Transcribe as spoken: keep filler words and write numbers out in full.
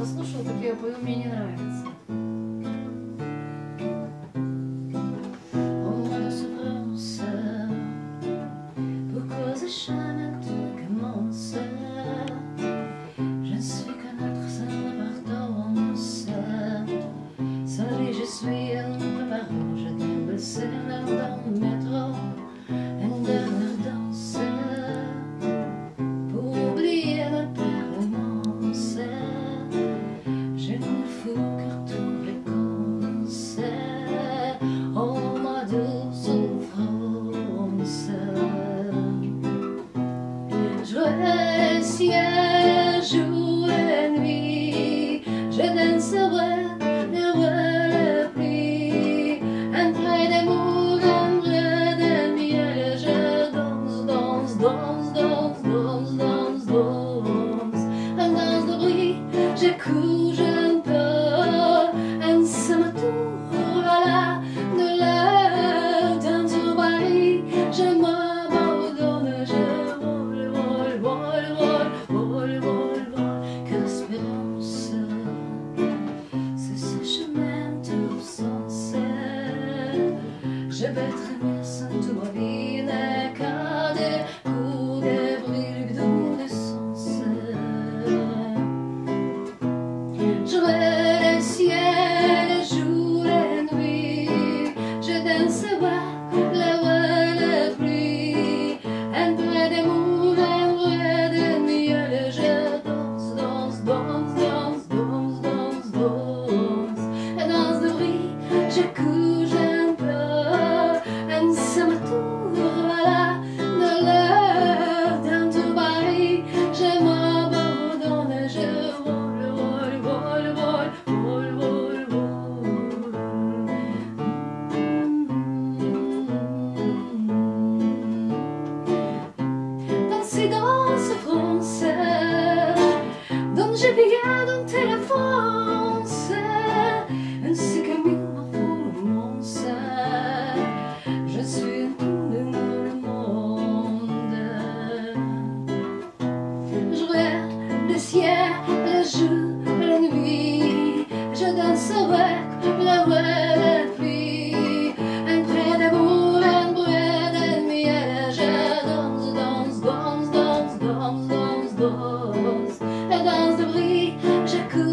просто слушала, так я пою, мне не нравится. Je suis un parent, je t'aime le scénar dans le métro, une dernière danse pour oublier la permanence. Je ne fous que tous les concerts, oh ma douce souffrance. Jouer le ciel, jouer la nuit, je danserai. J'écoute, je ne peux, et ça me tourne là, de là, dans tout Paris, je m'abandonne, je vole, vole, vole, vole, vole, vole, vole, que l'espérance, c'est ce chemin tout sens. Je vais traîner sans tout ma vie, n'est qu'à des coups de brûle d'eau de sens. Jouer le ciel, jour et nuit, je danserai la voix, la pluie, un peu d'amour, un peu de miel, je danse, danse, danse, danse, danse, danse, danse, et danse de bruit, j'écoute, je peux, et ça me tourne là, de l'heure, dans tout Paris, je m'abandonne, je vole, vole, vole. Danser dans ce français dont je viens dans tes France, ainsi que ma foule immense, je suis tout le monde. Je regarde le ciel, le jour, la nuit, je danserai la voix, la pluie, un trait d'amour, un bruit de miel, je danse, danse, danse, danse, danse, danse, danse, et danse de bruit, j'écoute.